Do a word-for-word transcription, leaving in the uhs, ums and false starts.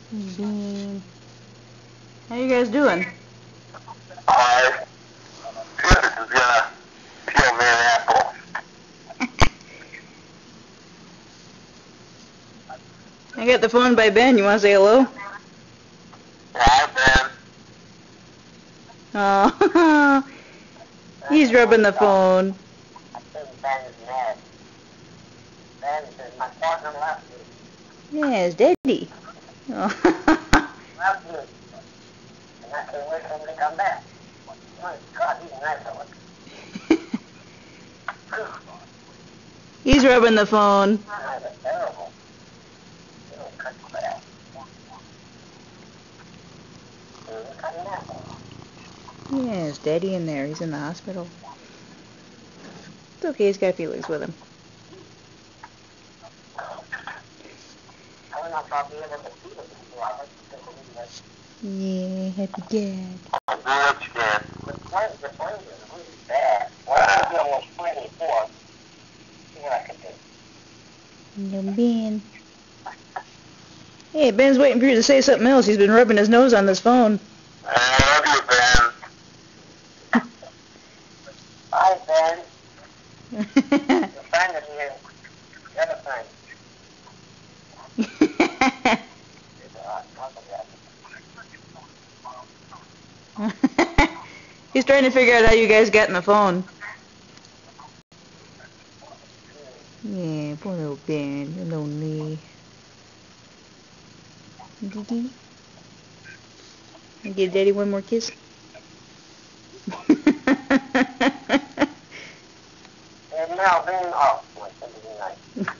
Bean. How you guys doing? Alright. This is gonna kill me an apple. I got the phone by Ben. You want to say hello? Hi, Ben. Oh, he's rubbing the phone. I think Ben is mad. Ben says my partner left me. Yeah, it's Daddy. Oh. Left me. And I can't wait for him to come back. My God, he's nice. He's rubbing the phone. That's terrible. You don't cut crap. You're cutting apple. Yeah, it's Daddy in there. He's in the hospital. It's okay. He's got Felix with him. I don't know if I'll be able to feed him before I Yeah, happy dad. I'll do what you can. The plane, the plane is really bad. Well, I was almost twenty-four. See what I can do. No Ben. Hey, Ben's waiting for you to say something else. He's been rubbing his nose on this phone. I love you, Ben. Hi, Ben. Your friend is here. The other friend. He's trying to figure out how you guys got in the phone. Yeah, poor little Ben. You're lonely. Dee-dee. Give Daddy one more kiss. And now Ben, oh, boy, something nice.